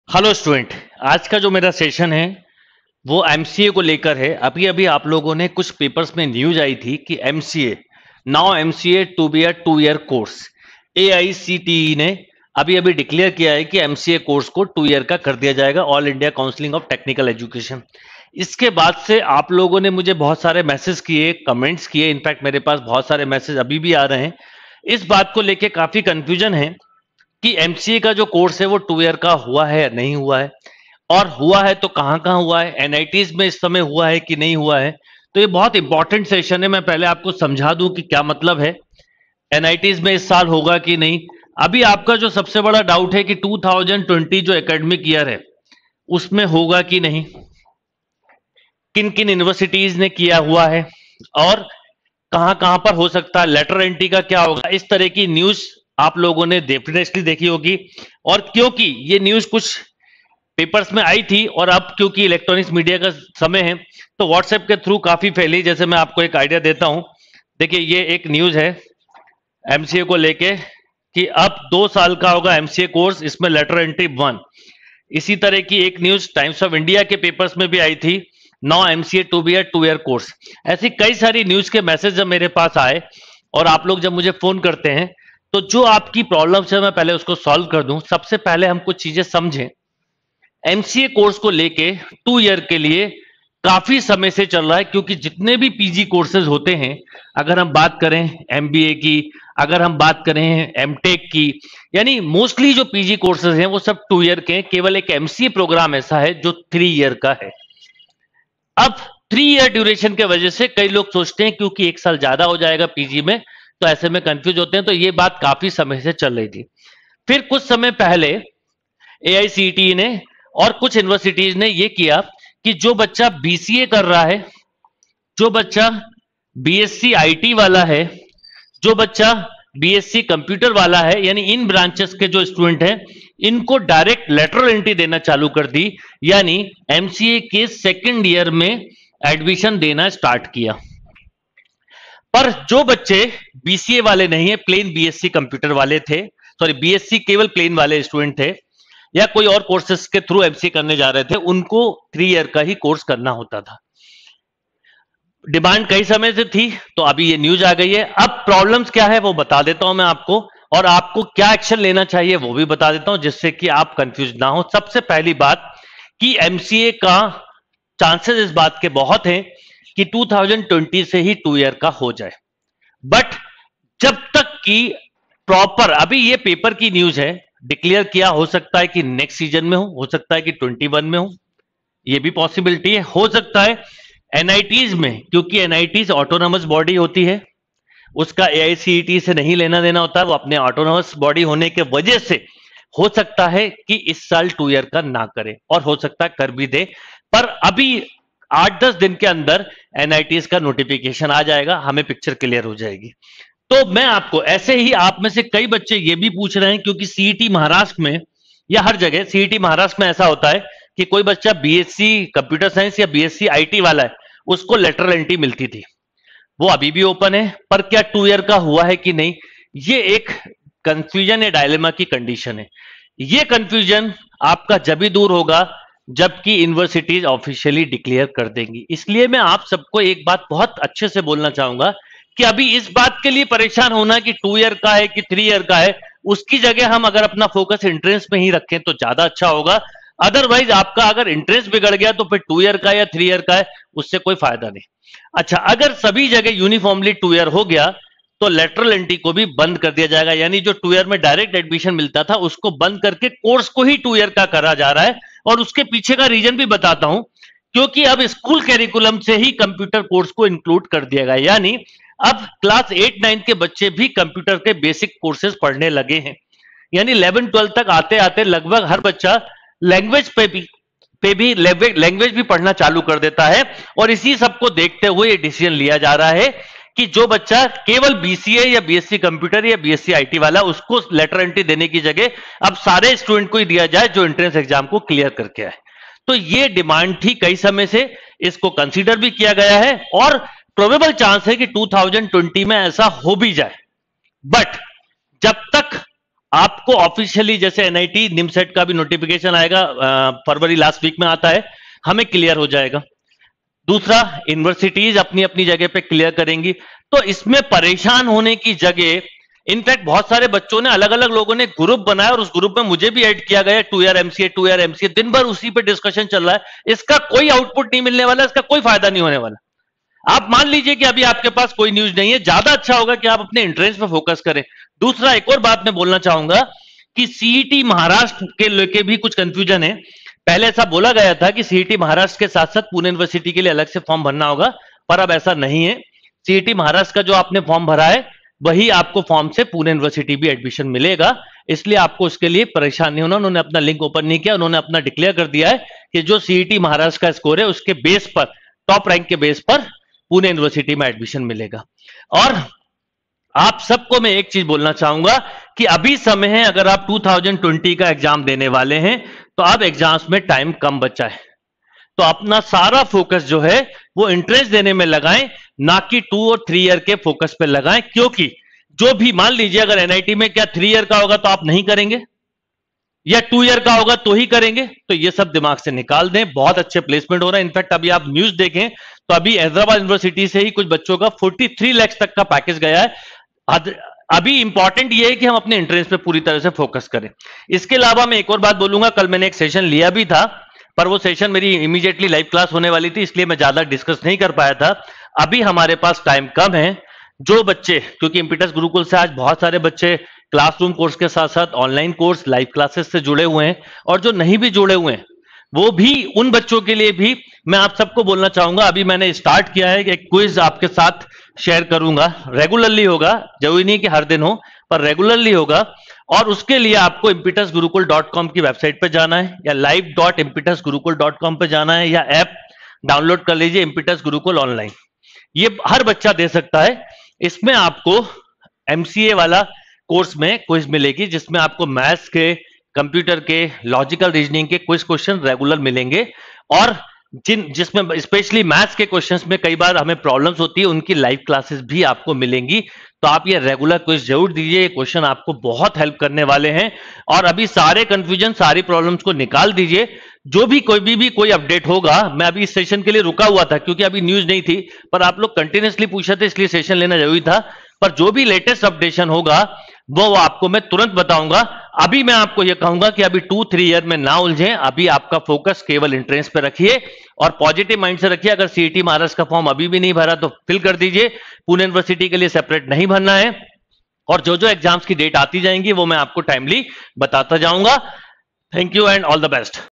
Hello student. आज का जो मेरा सेशन है वो एमसीए को लेकर है। अभी अभी आप लोगों ने कुछ पेपर्स में न्यूज आई थी कि MCA now MCA to be a 2 year course. AICTE ने अभी अभी डिक्लेयर किया है कि एमसीए कोर्स को 2 ईयर का कर दिया जाएगा, all India counselling of technical education. इसके बाद से आप लोगों ने मुझे बहुत सारे मैसेज किए, कमेंट्स किए, इनफैक्ट मेरे पास बहुत सारे मैसेज अभी भी आ रहे हैं। इस बात को लेके काफी कंफ्यूजन है कि एमसीए का जो कोर्स है वो 2 ईयर का हुआ है या नहीं हुआ है, और हुआ है तो कहाँ कहाँ हुआ है, एनआईटीज में इस समय हुआ है कि नहीं हुआ है। तो ये बहुत इंपॉर्टेंट सेशन है। मैं पहले आपको समझा दूं कि क्या मतलब है, एनआईटीज में इस साल होगा कि नहीं। अभी आपका जो सबसे बड़ा डाउट है कि 2020 जो एकेडमिक ईयर है उसमें होगा कि नहीं, किन किन यूनिवर्सिटीज ने किया हुआ है और कहां कहां पर हो सकता है, लेटर एंट्री का क्या होगा। इस तरह की न्यूज आप लोगों ने डेफिनेटली देखी होगी। और क्योंकि ये न्यूज कुछ पेपर्स में आई थी और अब क्योंकि इलेक्ट्रॉनिक्स मीडिया का समय है तो व्हाट्सएप के थ्रू काफी फैली। जैसे मैं आपको एक आइडिया देता हूं, देखिए ये एक न्यूज है एमसीए को लेके कि अब 2 साल का होगा एमसीए कोर्स, इसमें लेटर एंट्री 1। इसी तरह की एक न्यूज टाइम्स ऑफ इंडिया के पेपर्स में भी आई थी, now MCA to be a 2 year course. ऐसी कई सारी न्यूज के मैसेज जब मेरे पास आए और आप लोग जब मुझे फोन करते हैं तो जो आपकी प्रॉब्लम्स है मैं पहले उसको सॉल्व कर दूं। सबसे पहले हम कुछ चीजें समझें। एमसीए कोर्स को लेके 2 ईयर के लिए काफी समय से चल रहा है, क्योंकि जितने भी पीजी कोर्सेज होते हैं, अगर हम बात करें एमबीए की, अगर हम बात करें एमटेक की, यानी मोस्टली जो पीजी कोर्सेज हैं वो सब 2 ईयर के हैं। केवल एक एमसीए प्रोग्राम ऐसा है जो 3 ईयर का है। अब 3 ईयर ड्यूरेशन के वजह से कई लोग सोचते हैं क्योंकि एक साल ज्यादा हो जाएगा पीजी में, तो ऐसे में कंफ्यूज होते हैं। तो ये बात काफी समय से चल रही थी। फिर कुछ समय पहले एआईसीटीई ने और कुछ यूनिवर्सिटीज ने ये किया कि जो बच्चा बीसीए कर रहा है, जो बच्चा बीएससी आईटी वाला है, जो बच्चा बीएससी कंप्यूटर वाला है, यानी इन ब्रांचेस के जो स्टूडेंट हैं, इनको डायरेक्ट लेटरल एंट्री देना चालू कर दी, यानी एमसीए के 2nd ईयर में एडमिशन देना स्टार्ट किया। पर जो बच्चे बीसीए वाले नहीं है, प्लेन बीएससी कंप्यूटर वाले थे, सॉरी बीएससी केवल प्लेन वाले स्टूडेंट थे, या कोई और कोर्सेस के थ्रू एमसीए करने जा रहे थे, उनको 3 ईयर का ही कोर्स करना होता था। डिमांड कई समय से थी, तो अभी ये न्यूज आ गई है। अब प्रॉब्लम्स क्या है वो बता देता हूं मैं आपको, और आपको क्या एक्शन लेना चाहिए वो भी बता देता हूं, जिससे कि आप कंफ्यूज ना हो। सबसे पहली बात कि एमसीए का चांसेस इस बात के बहुत हैं कि 2020 से ही 2 ईयर का हो जाए। बट जब तक कि प्रॉपर, अभी ये पेपर की न्यूज है, डिक्लेयर किया, हो सकता है कि नेक्स्ट सीजन में हो सकता है कि 21 में हो, ये भी पॉसिबिलिटी है। हो सकता है एनआईटीज में, क्योंकि एनआईटीज ऑटोनोमस बॉडी होती है, उसका एआईसीईटी से नहीं लेना देना होता है, वो अपने ऑटोनोमस बॉडी होने के वजह से हो सकता है कि इस साल 2 ईयर का ना करे, और हो सकता है कर भी दे। पर अभी 8-10 दिन के अंदर एनआईटीज का नोटिफिकेशन आ जाएगा, हमें पिक्चर क्लियर हो जाएगी। तो मैं आपको, ऐसे ही आप में से कई बच्चे ये भी पूछ रहे हैं, क्योंकि सीईटी महाराष्ट्र में या हर जगह, सीईटी महाराष्ट्र में ऐसा होता है कि कोई बच्चा बीएससी कंप्यूटर साइंस या बीएससी आईटी वाला है, उसको लेटरल एंट्री मिलती थी, वो अभी भी ओपन है। पर क्या 2 ईयर का हुआ है कि नहीं, ये एक कंफ्यूजन या डायलेमा की कंडीशन है। ये कंफ्यूजन आपका जब भी दूर होगा जबकि यूनिवर्सिटीज ऑफिशियली डिक्लेयर कर देंगी। इसलिए मैं आप सबको एक बात बहुत अच्छे से बोलना चाहूंगा कि अभी इस बात के लिए परेशान होना कि 2 ईयर का है कि 3 ईयर का है, उसकी जगह हम अगर अपना फोकस एंट्रेंस में ही रखें तो ज्यादा अच्छा होगा। अदरवाइज आपका अगर इंटरेस्ट बिगड़ गया तो फिर 2 ईयर का या 3 ईयर का है, उससे कोई फायदा नहीं। अच्छा, अगर सभी जगह यूनिफॉर्मली 2 ईयर हो गया तो लेटरल एंट्री को भी बंद कर दिया जाएगा, यानी जो 2 ईयर में डायरेक्ट एडमिशन मिलता था उसको बंद करके कोर्स को ही 2 ईयर का करा जा रहा है। और उसके पीछे का रीजन भी बताता हूं, क्योंकि अब स्कूल कैरिकुलम से ही कंप्यूटर कोर्स को इंक्लूड कर दिया गया, यानी अब क्लास 8-9 के बच्चे भी कंप्यूटर के बेसिक कोर्सेज पढ़ने लगे हैं। यानी 11-12 तक आते आते लगभग हर बच्चा लैंग्वेज पे भी लैंग्वेज भी पढ़ना चालू कर देता है। और इसी सबको देखते हुए ये डिसीजन लिया जा रहा है कि जो बच्चा केवल बीसीए या बीएससी कंप्यूटर या बीएससी आईटी वाला, उसको लेटर एंट्री देने की जगह अब सारे स्टूडेंट को ही दिया जाए जो एंट्रेंस एग्जाम को क्लियर करके आए। तो ये डिमांड थी कई समय से, इसको कंसीडर भी किया गया है और प्रोबेबल चांस है कि 2020 में ऐसा हो भी जाए। बट जब तक आपको ऑफिशियली जैसे एनआईटी निमसेट का भी नोटिफिकेशन आएगा, फरवरी लास्ट वीक में आता है, हमें क्लियर हो जाएगा। दूसरा, यूनिवर्सिटीज अपनी अपनी जगह पे क्लियर करेंगी। तो इसमें परेशान होने की जगह, इनफैक्ट बहुत सारे बच्चों ने, अलग अलग लोगों ने ग्रुप बनाया और उस ग्रुप में मुझे भी ऐड किया गया, 2 ईयर एमसीए 2 ईयर एमसीए, दिन भर उसी पे डिस्कशन चल रहा है। इसका कोई आउटपुट नहीं मिलने वाला, इसका कोई फायदा नहीं होने वाला। आप मान लीजिए कि अभी आपके पास कोई न्यूज नहीं है, ज्यादा अच्छा होगा कि आप अपने एंट्रेंस पे फोकस करें। दूसरा, एक और बात मैं बोलना चाहूंगा कि सीईटी महाराष्ट्र के लेके भी कुछ कंफ्यूजन है। पहले ऐसा बोला गया था कि सीईटी महाराष्ट्र के साथ साथ पुणे यूनिवर्सिटी के लिए अलग से फॉर्म भरना होगा, पर अब ऐसा नहीं है। सीईटी महाराष्ट्र का जो आपने फॉर्म भरा है, वही आपको फॉर्म से पुणे यूनिवर्सिटी भी एडमिशन मिलेगा, इसलिए आपको उसके लिए परेशान नहीं होना। उन्होंने अपना लिंक ओपन नहीं किया, उन्होंने अपना डिक्लेयर कर दिया है कि जो सीईटी महाराष्ट्र का स्कोर है उसके बेस पर, टॉप रैंक के बेस पर पुणे यूनिवर्सिटी में एडमिशन मिलेगा। और आप सबको मैं एक चीज बोलना चाहूंगा कि अभी समय है, अगर आप 2020 का एग्जाम देने वाले हैं तो अब एग्जाम्स में टाइम कम बचा है, तो अपना सारा फोकस जो है वो एंट्रेंस देने में लगाएं, ना कि 2 और 3 ईयर के फोकस पे लगाएं। क्योंकि जो भी, मान लीजिए अगर एनआईटी में क्या 3 ईयर का होगा तो आप नहीं करेंगे, या 2 ईयर का होगा तो ही करेंगे, तो ये सब दिमाग से निकाल दें। बहुत अच्छे प्लेसमेंट हो रहे हैं। इनफैक्ट अभी आप न्यूज देखें तो अभी हैदराबाद यूनिवर्सिटी से ही कुछ बच्चों का 43 लाख तक का पैकेज गया है। अभी इंपॉर्टेंट ये है कि हम अपने एंट्रेंस पे पूरी तरह से फोकस करें। इसके अलावा मैं एक और बात बोलूंगा, कल मैंने एक सेशन लिया भी था, पर वो सेशन मेरी इमीडिएटली लाइव क्लास होने वाली थी, इसलिए मैं ज्यादा डिस्कस नहीं कर पाया था। अभी हमारे पास टाइम कम है। जो बच्चे, क्योंकि इम्पीटस गुरुकुल से आज बहुत सारे बच्चे क्लासरूम कोर्स के साथ साथ ऑनलाइन कोर्स, लाइव क्लासेस से जुड़े हुए हैं, और जो नहीं भी जुड़े हुए हैं, वो भी, उन बच्चों के लिए भी मैं आप सबको बोलना चाहूंगा, अभी मैंने स्टार्ट किया है कि एक क्विज आपके साथ शेयर करूंगा। रेगुलरली होगा, जरूरी नहीं कि हर दिन हो, पर रेगुलरली होगा। और उसके लिए आपको impetusgurukul.com की वेबसाइट पे जाना है, या live.impetusgurukul.com पे जाना है, या ऐप डाउनलोड कर लीजिए इम्पिटस गुरुकुल ऑनलाइन। ये हर बच्चा दे सकता है। इसमें आपको एमसीए वाला कोर्स में क्विज मिलेगी, जिसमें आपको मैथ्स के, कंप्यूटर के, लॉजिकल रीजनिंग के क्विज क्वेश्चन रेगुलर मिलेंगे, और जिसमें स्पेशली मैथ्स के क्वेश्चंस में कई बार हमें प्रॉब्लम्स होती है, उनकी लाइव क्लासेस भी आपको मिलेंगी। तो आप ये रेगुलर क्विज जरूर दीजिए, ये क्वेश्चन आपको बहुत हेल्प करने वाले हैं। और अभी सारे कंफ्यूजन, सारी प्रॉब्लम्स को निकाल दीजिए। जो भी कोई अपडेट होगा, मैं अभी इस सेशन के लिए रुका हुआ था क्योंकि अभी न्यूज नहीं थी, पर आप लोग कंटिन्यूसली पूछे थे, इसलिए सेशन लेना जरूरी था। पर जो भी लेटेस्ट अपडेशन होगा वो आपको मैं तुरंत बताऊंगा। अभी मैं आपको यह कहूंगा कि अभी 2-3 ईयर में ना उलझें, अभी आपका फोकस केवल एंट्रेंस पे रखिए और पॉजिटिव माइंड से रखिए। अगर सीईटी महाराष्ट्र का फॉर्म अभी भी नहीं भरा तो फिल कर दीजिए, पुणे यूनिवर्सिटी के लिए सेपरेट नहीं भरना है। और जो जो एग्जाम्स की डेट आती जाएंगी वो मैं आपको टाइमली बताता जाऊंगा। Thank you and all the best.